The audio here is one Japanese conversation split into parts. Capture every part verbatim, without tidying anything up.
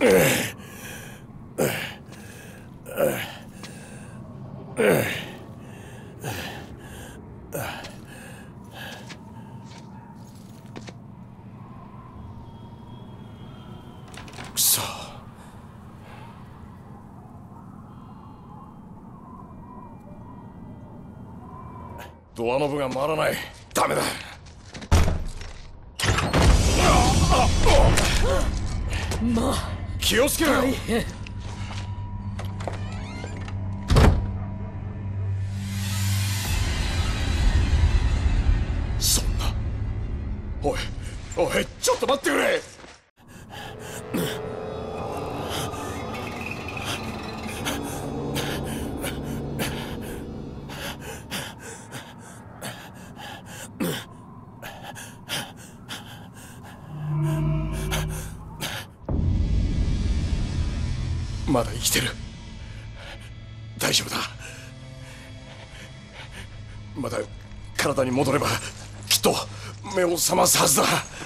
くそ。ドアノブが回らない。ダメだ。 まあ気をつけろよ。 大変。 そんな。おいおい、ちょっと待ってくれ。まだ生きてる。大丈夫だ。まだ体に戻ればきっと目を覚ますはずだ。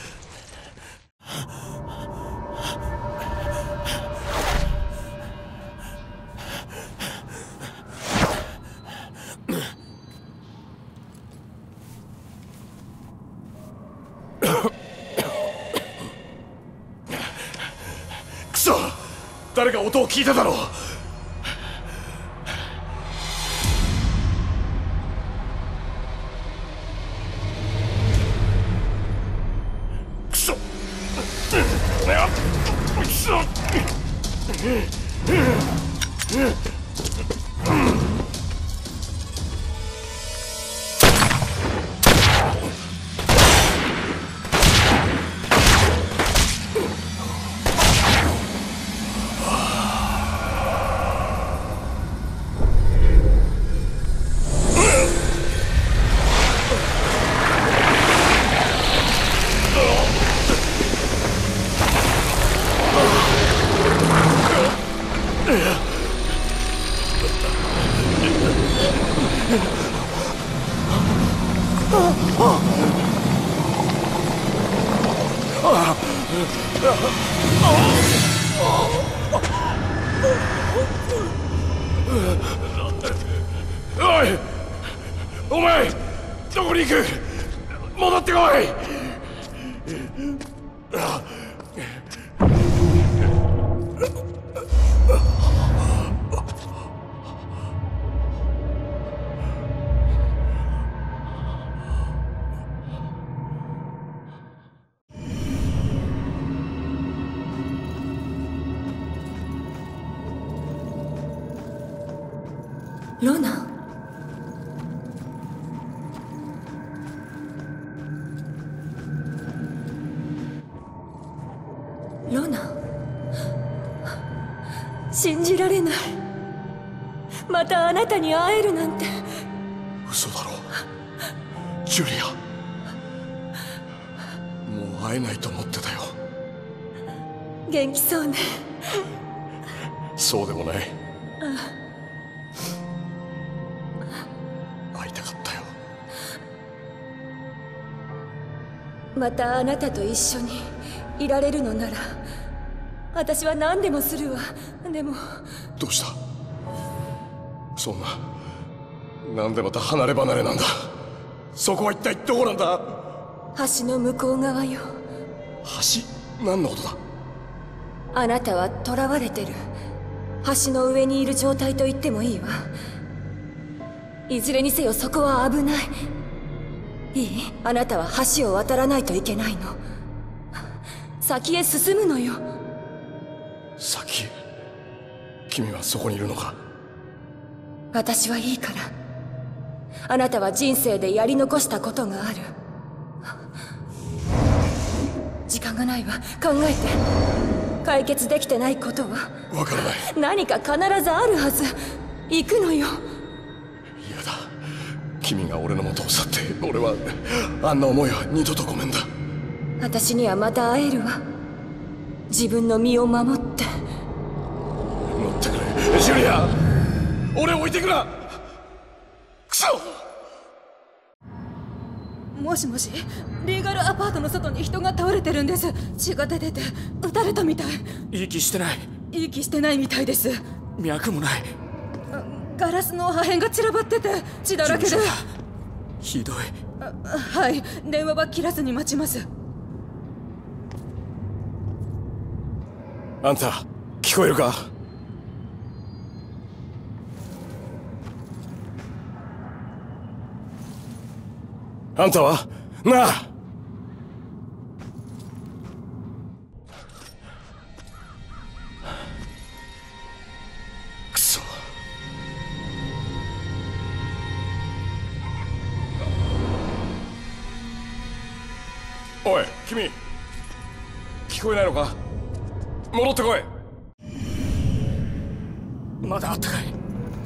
くそ、誰か音を聞いただろう。くそ、くそ。おい、お前どこに行く。戻ってこい。 ロナ。ロナ。信じられない。またあなたに会えるなんて。 嘘だろジュリア。もう会えないと思ってたよ。 元気そうね。 そうでもない。 あ会いたかったよ。 またあなたと一緒にいられるのなら私は何でもするわ。でもどうした。そんな、なんでまた離れ離れなんだ。そこは一体どこなんだ。 橋の向こう側よ。 橋？何のことだ。 あなたは囚われてる。橋の上にいる状態と言ってもいいわ。いずれにせよそこは危ない。いい？あなたは橋を渡らないといけないの。先へ進むのよ。 先へ？君はそこにいるのか。 私はいいから。あなたは人生でやり残したことがある。時間がないわ。考えて。解決できてないことはわからない。 何か必ずあるはず。行くのよ。 嫌だ。君が俺の元を去って俺はあんな思いは二度とごめんだ。 私にはまた会えるわ。自分の身を守って。 乗ってくれジュリア。俺を置いてくな。クソ。 もしもし、リーガルアパートの外に人が倒れてるんです。血が出てて撃たれたみたい。 息してない。 息してないみたいです。 脈もない。 ガラスの破片が散らばってて血だらけで。 ひどい。 はい、電話は切らずに待ちます。 あんた聞こえるか？あんたはなあ。くそ。おい君、聞こえないのか？戻ってこい。 まだあったかい。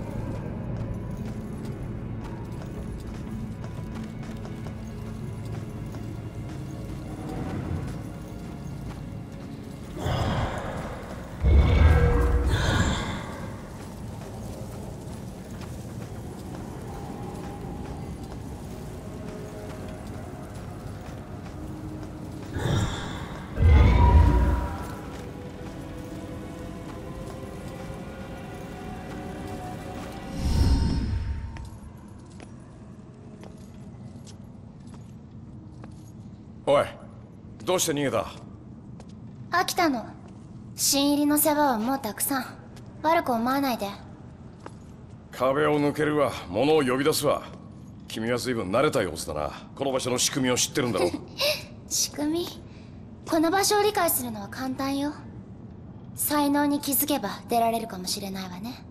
おい、どうして逃げた？ 飽きたの。新入りの世話はもうたくさん。悪く思わないで。 壁を抜けるわ、物を呼び出すわ。君は随分慣れた様子だな。この場所の仕組みを知ってるんだろう。 仕組み？この場所を理解するのは簡単よ。才能に気づけば出られるかもしれないわね。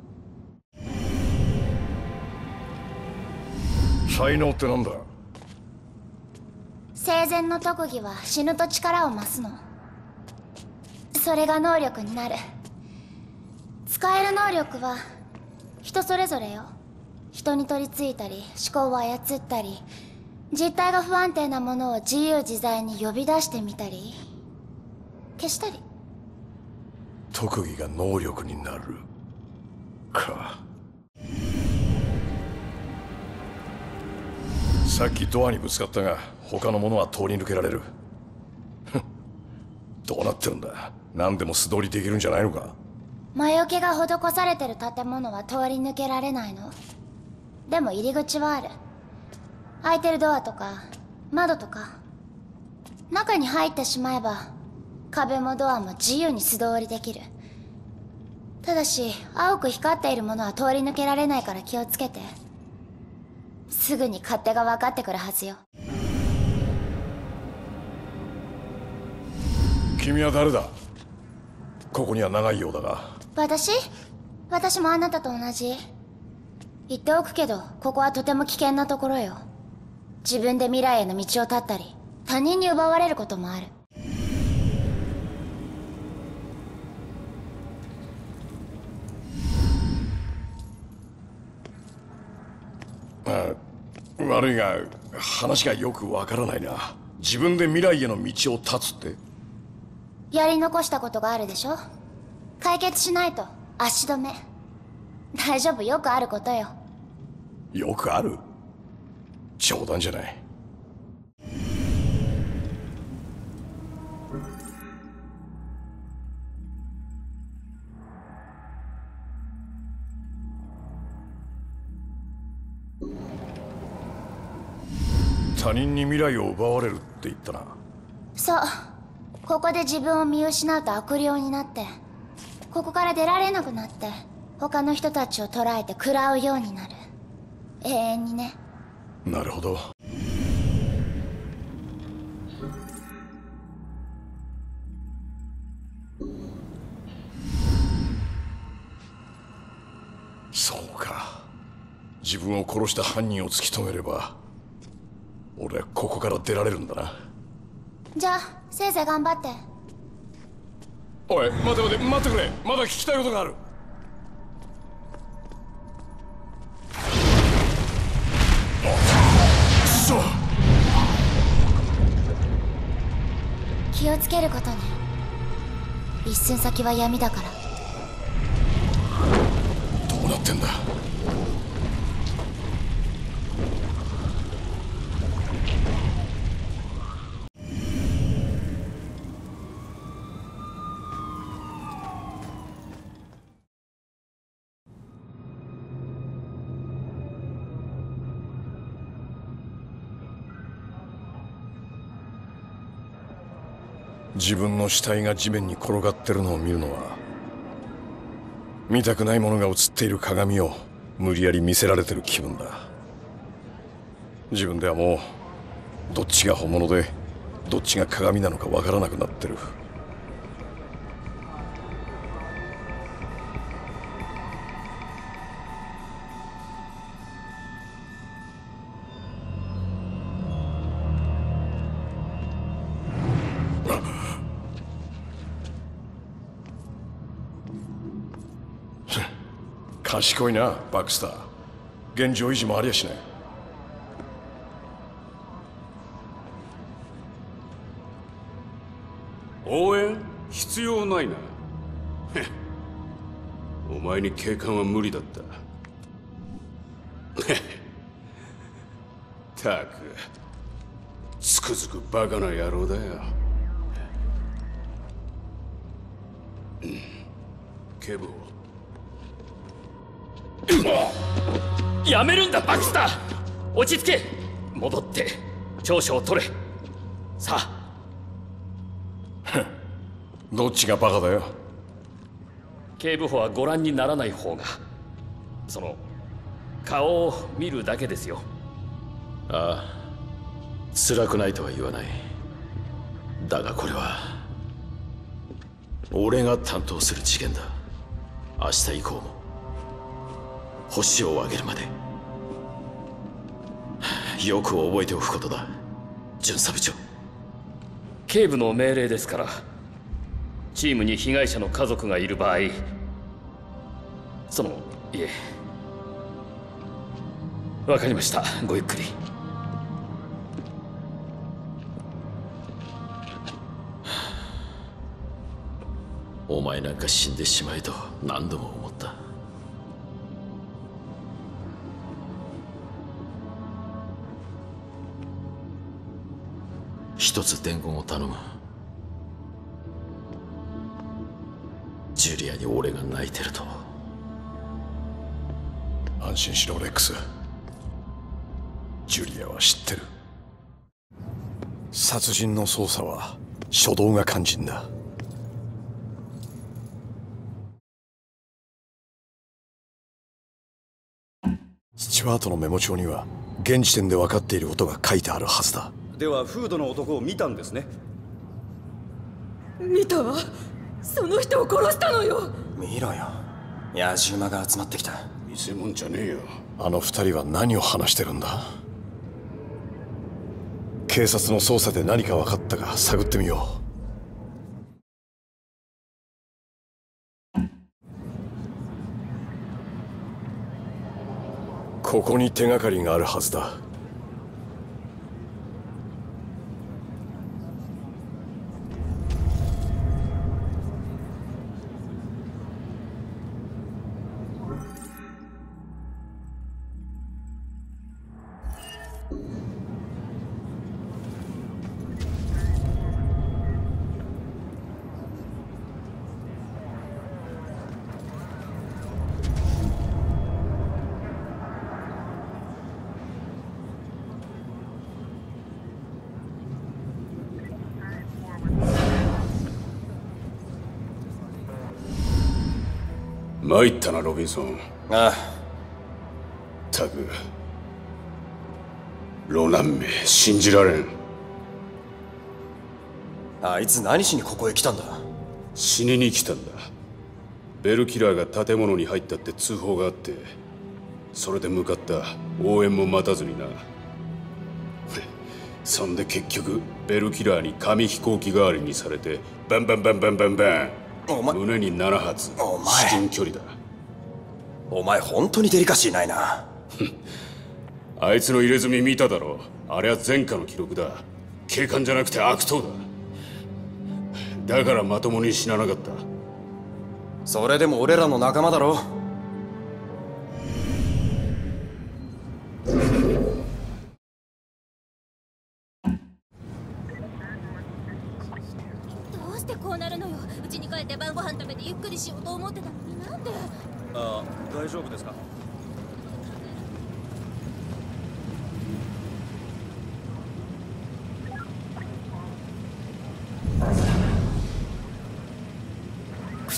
才能ってなんだ？ 生前の特技は死ぬと力を増すの。それが能力になる。使える能力は人それぞれよ。人に取り付いたり思考を操ったり、実体が不安定なものを自由自在に呼び出してみたり消したり。 特技が能力になるか。さっきドアにぶつかったが他のものは通り抜けられる。どうなってるんだ？何でも素通りできるんじゃないのか？ 魔除けが施されてる建物は通り抜けられないの。でも入り口はある。開いてるドアとか窓とか。中に入ってしまえば壁もドアも自由に素通りできる。ただし青く光っているものは通り抜けられないから気をつけて。すぐに勝手が分かってくるはずよ。 君は誰だ？ここには長いようだが。 私？私もあなたと同じ。言っておくけどここはとても危険なところよ。自分で未来への道を絶ったり他人に奪われることもある。 あ、悪いが話がよくわからないな。自分で未来への道を断つって？ やり残したことがあるでしょ。解決しないと足止め。大丈夫、よくあることよ。 よくある？冗談じゃない。他人に未来を奪われるって言ったな。 そう。ここで自分を見失うと悪霊になって、ここから出られなくなって、他の人たちを捕らえて食らうようになる。永遠にね。 なるほど。そうか。自分を殺した犯人を突き止めれば俺はここから出られるんだな。 じゃあせいぜい頑張って。 おい待て待て待ってくれ。まだ聞きたいことがある。くそ。 気をつけることね。一寸先は闇だから。 どうなってんだ。 自分の死体が地面に転がってるのを見るのは、見たくないものが映っている鏡を無理やり見せられてる気分だ。自分ではもうどっちが本物でどっちが鏡なのかわからなくなってる。賢いな、バクスター。現状維持もありやしない。 応援必要ないな。お前に警官は無理だった。たくつくづくバカな野郎だよ。警部補、 やめるんだバクスター。落ち着け。戻って調書を取れ。さあ。 どっちがバカだよ。 警部補はご覧にならない方が、その顔を見るだけですよ。 ああ、辛くないとは言わない。だがこれは俺が担当する事件だ。明日以降も星を挙げるまでよく覚えておくことだ、巡査部長。 警部の命令ですから。チームに被害者の家族がいる場合、そのいえ、わかりました。ごゆっくり。 お前なんか死んでしまえと何度も思った。一つ伝言を頼む。ジュリアに俺が泣いてると。 安心しろレックス。ジュリアは知ってる。殺人の捜査は初動が肝心だ。スチュワートのメモ帳には現時点で分かっていることが書いてあるはずだ。 ではフードの男を見たんですね。 見たわ。その人を殺したのよ。 見ろよ、野獣馬が集まってきた。 見せ物じゃねえよ。 あの二人は何を話してるんだ。警察の捜査で何か分かったか探ってみよう。ここに手がかりがあるはずだ。 参ったなロビンソン。 ああ。 たくロナンめ信じられん。 あいつ何しにここへ来たんだ。 死にに来たんだ。ベルキラーが建物に入ったって通報があって、それで向かった。応援も待たずにな。そんで結局ベルキラーに紙飛行機代わりにされてバンバンバンバンバンバン。 お前胸になな発。 お前至近距離だ。 お前本当にデリカシーないな。 あいつの入れ墨見ただろ。あれは前科の記録だ。警官じゃなくて悪党だ。だからまともに死ななかった。 それでも俺らの仲間だろ。 どうしてこうなるのよ。うちに帰って晩ご飯食べてゆっくりしようと思ってたのになんで。 ああ、大丈夫ですか。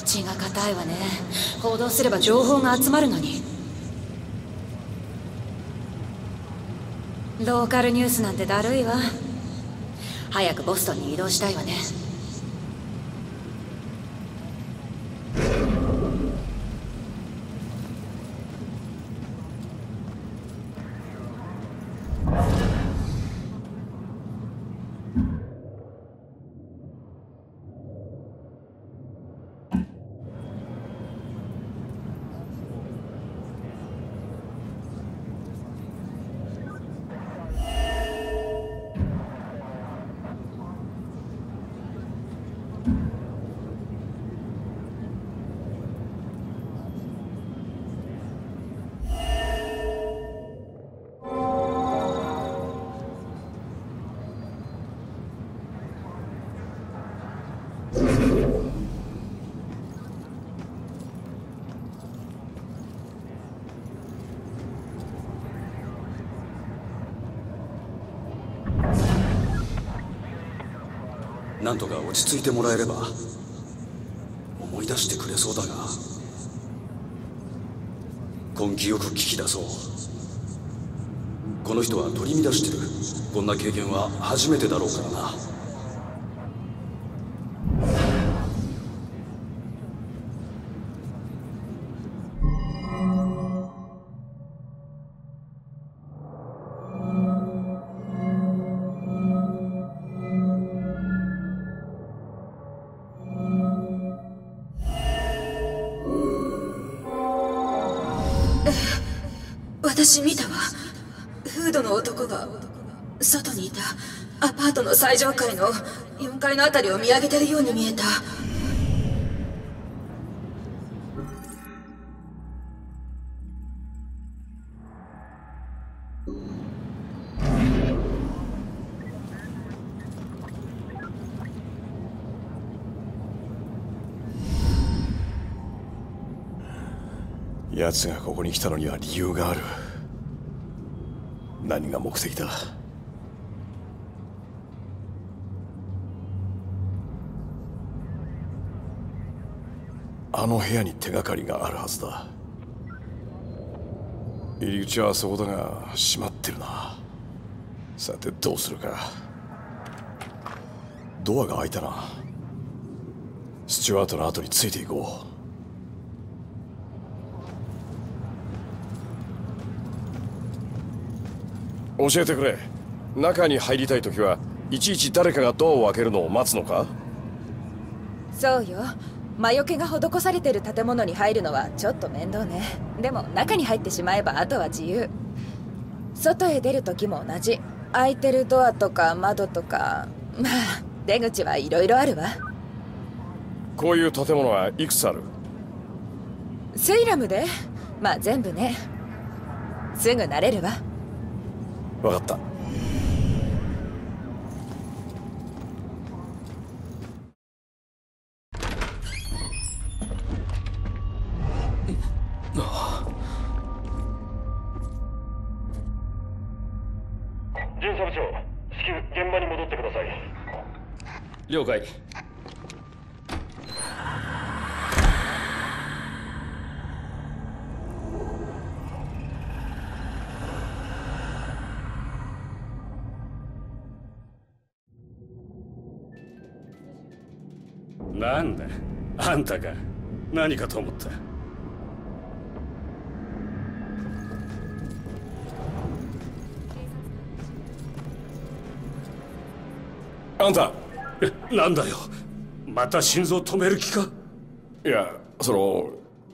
血が固いわね。報道すれば情報が集まるのに。ローカルニュースなんてだるいわ。早くボストンに移動したいわね。 なんとか落ち着いてもらえれば思い出してくれそうだが、根気よく聞き出そう。この人は取り乱してる。こんな経験は初めてだろうからな。 私見たわ。フードの男が外にいた。アパートの最上階のよんかいのあたりを見上げてるように見えた。 奴がここに来たのには理由がある。何が目的だ？あの部屋に手がかりがあるはずだ。入り口はそこだが閉まってるな。さてどうするか。ドアが開いたな。スチュワートの後についていこう。教えてくれ。中に入りたいときはいちいち誰かがドアを開けるのを待つのか？ そうよ。魔除けが施されてる建物に入るのはちょっと面倒ね。でも中に入ってしまえばあとは自由。外へ出る時も同じ。開いてるドアとか窓とか、まあ出口はいろいろあるわ。 こういう建物はいくつある？ セイラムでまあ全部ね。すぐ慣れるわ。 分かった。 巡査部長、至急現場に戻ってください。 了解。 なんだあんたか。何かと思った。 あんたなんだよ、また心臓止める気か？ いや、その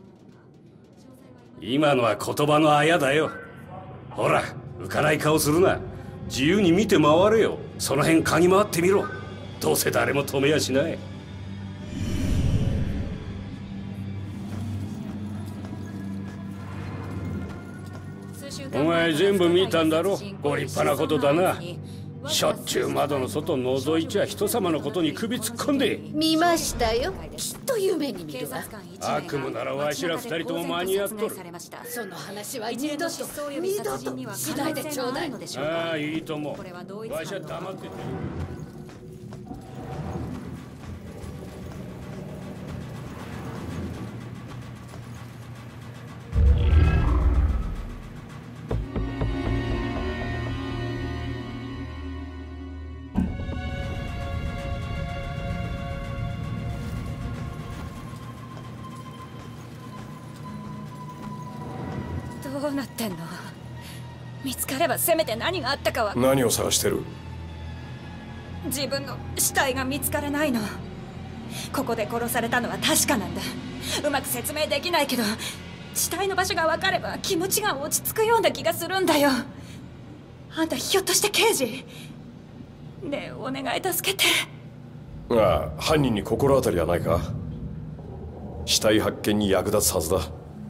今のは言葉のあやだよ。ほら浮かない顔するな。自由に見て回れよ。その辺嗅ぎ回ってみろ。どうせ誰も止めやしない。お前全部見たんだろ。ご立派なことだな。しょっちゅう窓の外覗いちゃ人様のことに首突っ込んで。 見ましたよ。きっと夢に見るわ。 悪夢ならわしら二人とも間に合っとる。 その話は二度と二度としないでちょうだい。 ああ、いいとも。わしは黙ってて。 どうなってんの？見つかればせめて何があったかは。 何を探してる？ 自分の死体が見つからないの。ここで殺されたのは確かなんだ。うまく説明できないけど、死体の場所が分かれば気持ちが落ち着くような気がするんだよ。あんたひょっとして刑事？ねえ、お願い助けて。 ああ、犯人に心当たりはないか？死体発見に役立つはずだ。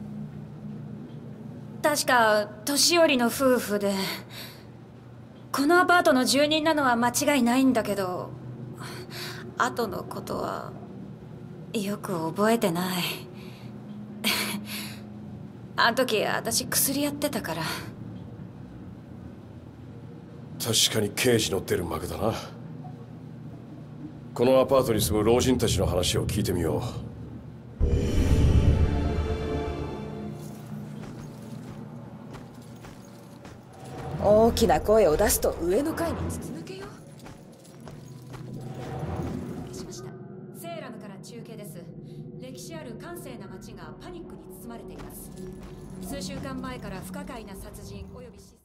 確か年寄りの夫婦で、このアパートの住人なのは間違いないんだけど、後のことはよく覚えてない。あの時私薬やってたから。 確かに刑事の出る幕だな。このアパートに住む老人たちの話を聞いてみよう。 大きな声を出すと上の階に筒抜けよ。しました。セーラムから中継です。歴史ある閑静な街がパニックに包まれています。数週間前から不可解な殺人および失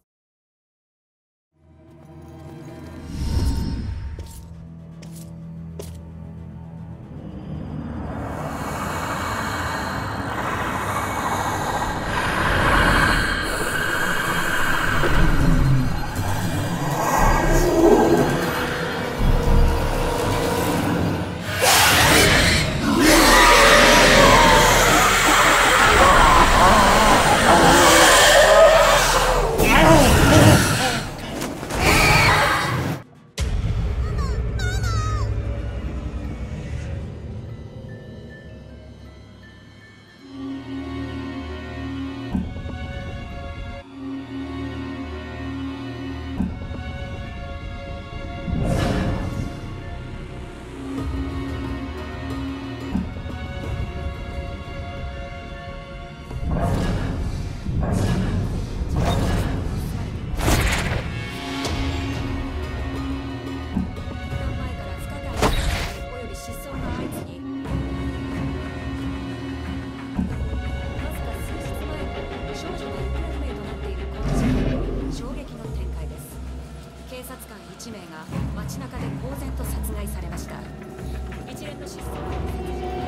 いちめいが街中で公然と殺害されました。一連の失踪は